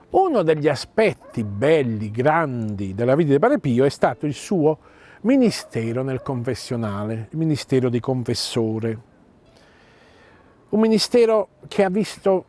Uno degli aspetti belli, grandi della vita di Padre Pio è stato il suo ministero nel confessionale, il ministero di confessore. Un ministero che ha visto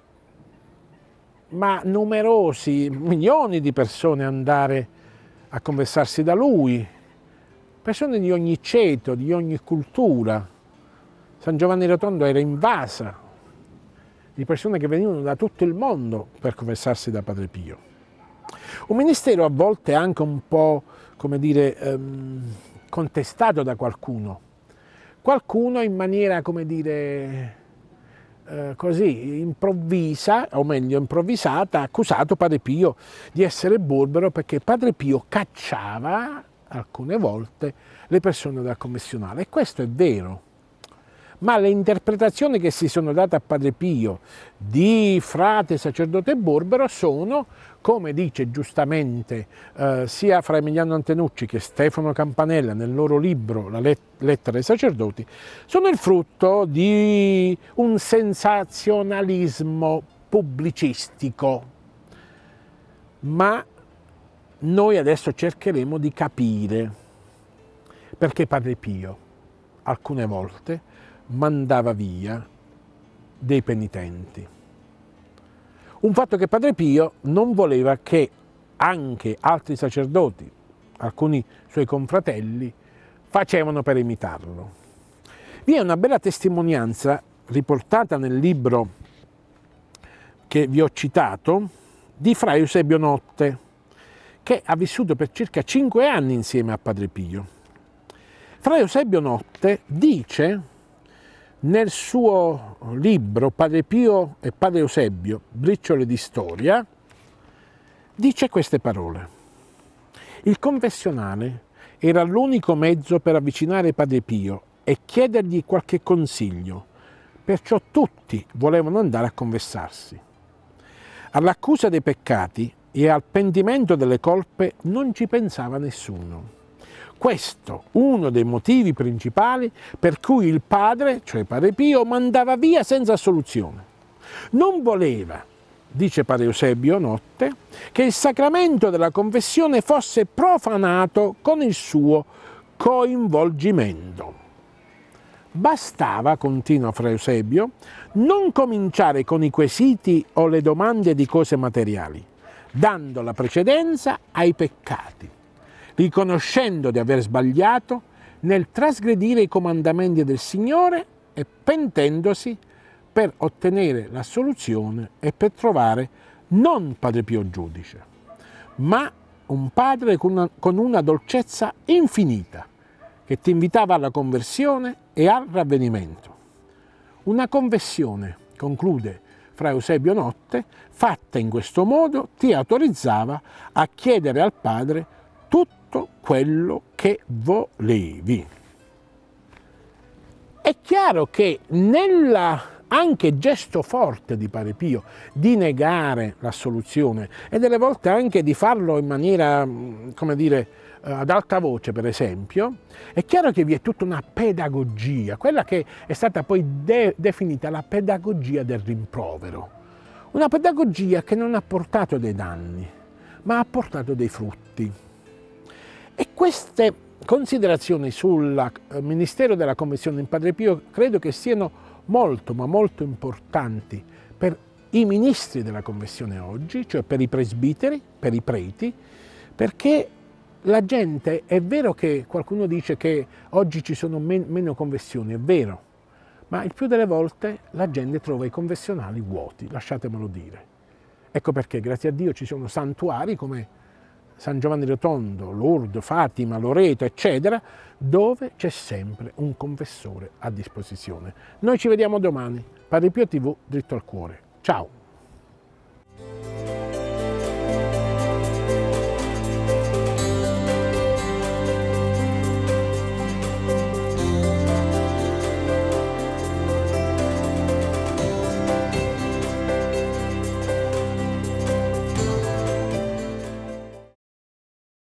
numerosi, milioni di persone andare a confessarsi da lui, persone di ogni ceto, di ogni cultura. San Giovanni Rotondo era invasa di persone che venivano da tutto il mondo per confessarsi da Padre Pio. Un ministero a volte anche un po', come dire, contestato da qualcuno. Qualcuno in maniera, come dire, così improvvisa, o meglio improvvisata, ha accusato Padre Pio di essere burbero perché Padre Pio cacciava alcune volte le persone dal confessionale. E questo è vero. Ma le interpretazioni che si sono date a Padre Pio di frate sacerdote burbero sono, come dice giustamente sia Fra Emiliano Antenucci che Stefano Campanella nel loro libro La lettera ai sacerdoti, sono il frutto di un sensazionalismo pubblicistico. Ma noi adesso cercheremo di capire perché Padre Pio alcune volte mandava via dei penitenti. Un fatto che Padre Pio non voleva che anche altri sacerdoti, alcuni suoi confratelli, facevano per imitarlo. Vi è una bella testimonianza riportata nel libro che vi ho citato di Fra Eusebio Notte, che ha vissuto per circa 5 anni insieme a Padre Pio. Fra Eusebio Notte dice nel suo libro Padre Pio e Padre Eusebio, briciole di storia, dice queste parole: il confessionale era l'unico mezzo per avvicinare Padre Pio e chiedergli qualche consiglio, perciò tutti volevano andare a confessarsi. All'accusa dei peccati e al pentimento delle colpe non ci pensava nessuno. Questo uno dei motivi principali per cui il padre, cioè Padre Pio, mandava via senza assoluzione. Non voleva, dice Padre Eusebio Notte, che il sacramento della confessione fosse profanato con il suo coinvolgimento. Bastava, continua Fra Eusebio, non cominciare con i quesiti o le domande di cose materiali, dando la precedenza ai peccati, riconoscendo di aver sbagliato nel trasgredire i comandamenti del Signore e pentendosi per ottenere l'assoluzione e per trovare non Padre Pio giudice, ma un padre con una dolcezza infinita che ti invitava alla conversione e al ravvedimento. Una confessione, conclude Fra Eusebio Notte, fatta in questo modo ti autorizzava a chiedere al Padre tutto quello che volevi. È chiaro che anche gesto forte di Padre Pio di negare l'assoluzione e delle volte anche di farlo in maniera, come dire, ad alta voce per esempio, è chiaro che vi è tutta una pedagogia, quella che è stata poi definita la pedagogia del rimprovero. Una pedagogia che non ha portato dei danni, ma ha portato dei frutti. E queste considerazioni sul ministero della Confessione in Padre Pio credo che siano molto, ma molto importanti per i ministri della Confessione oggi, cioè per i presbiteri, per i preti, perché la gente, è vero che qualcuno dice che oggi ci sono meno confessioni, è vero, ma il più delle volte la gente trova i confessionali vuoti, lasciatemelo dire. Ecco perché, grazie a Dio, ci sono santuari come San Giovanni Rotondo, Lourdes, Fatima, Loreto, eccetera, dove c'è sempre un confessore a disposizione. Noi ci vediamo domani. Padre Pio TV, dritto al cuore. Ciao!